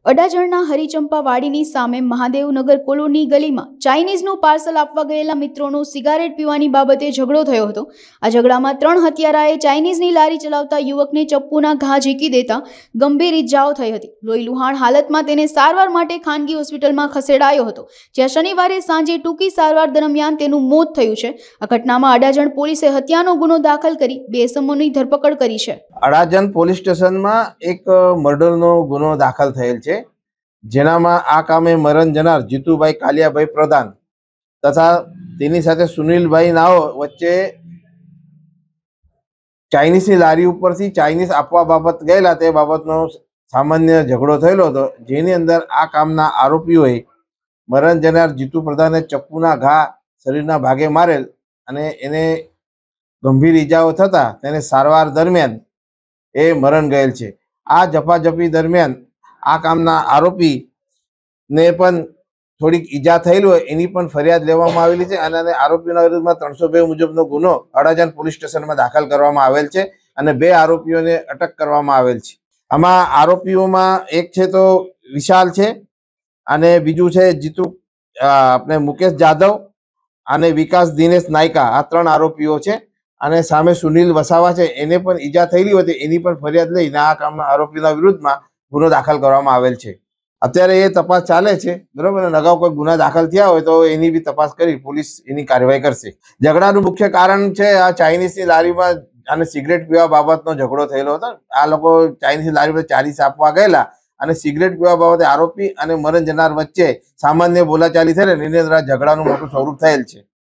અડાજણના હરિચંપા વાડીની સામે મહાદેવનગર કોલોની ગલીમાં ચાઇનીઝનું પાર્સલ આપવા ગયેલા મિત્રોનો સિગારેટ પીવાની બાબતે ઝઘડો થયો હતો। આ ઝઘડામાં 3 હત્યારાએ ચાઇનીઝની લારી ચલાવતા યુવકને ચપ્પુના ઘા ઝીકી દેતા ગંભીર ઇજાઓ થઈ હતી। લોહીલુહાણ હાલતમાં તેને સારવાર માટે ખાનગી હોસ્પિટલમાં ખસેડાયો હતો, જ્યાં શનિવારે સાંજે ટૂંકી સારવાર દરમિયાન તેનું મોત થયું છે। આ ઘટનામાં અડાજણ પોલીસે હત્યાનો ગુનો દાખલ કરી 2 ઇસમોની ધરપકડ કરી છે। અડાજણ પોલીસ સ્ટેશનમાં એક મર્ડરનો ગુનો દાખલ થયેલ છે, જેનામાં આ કામે મરણ જનાર જીતુભાઈ કાલિયાભાઈ પ્રધાન તથા તેની સાથે સુનિલભાઈ નાઓ વચ્ચે ચાઇનીઝની લારી ઉપરથી ચાઇનીઝ આપવા બાબત ગયેલા તે બાબતનો સામાન્ય ઝઘડો થયેલો હતો, જેની અંદર આ કામના આરોપીઓએ મરણ જનાર જીતુ પ્રધાનને ચપ્પુના ઘા શરીરના ભાગે મારેલ અને એને ગંભીર ઈજાઓ થતા તેને સારવાર દરમિયાન એ મરણ ગયેલ છે। આ ઝપાઝપી દરમિયાન આ કામના આરોપીને પણ થોડીક ઈજા થયેલી હોય એની પણ ફરિયાદ લેવામાં આવેલી છે અને આરોપીના વિરુદ્ધમાં 302 મુજબનો ગુનો અડાજણ પોલીસ સ્ટેશનમાં દાખલ કરવામાં આવેલ છે અને 2 આરોપીઓને અટક કરવામાં આવેલ છે। આમાં આરોપીઓમાં એક છે તો વિશાલ છે અને બીજું છે જીતુ આપણે મુકેશ જાદવ અને વિકાસ દિનેશ નાયકા, આ 3 આરોપીઓ છે અને સામે સુનિલ વસાવા છે, એને પણ ઈજા થયેલી હતી, એની પણ ફરિયાદ લઈને આ કામના આરોપીના વિરુદ્ધમાં ગુનો દાખલ કરવામાં આવેલ છે। અત્યારે એ તપાસ ચાલે છે, બરોબર, અને અગાઉ કોઈ ગુના દાખલ થયા હોય તો એની બી તપાસ કરી પોલીસ એની કાર્યવાહી કરશે। ઝઘડાનું મુખ્ય કારણ છે આ ચાઇનીઝની લારીમાં અને સિગરેટ પીવા બાબતનો ઝઘડો થયેલો હતો। આ લોકો ચાઇનીઝની લારી પર ચાલીસ આપવા ગયેલા અને સિગરેટ પીવા બાબતે આરોપી અને મરણ જનાર વચ્ચે સામાન્ય બોલાચાલી થઈને એની અંદર આ ઝઘડાનું મોટું સ્વરૂપ થયેલ છે।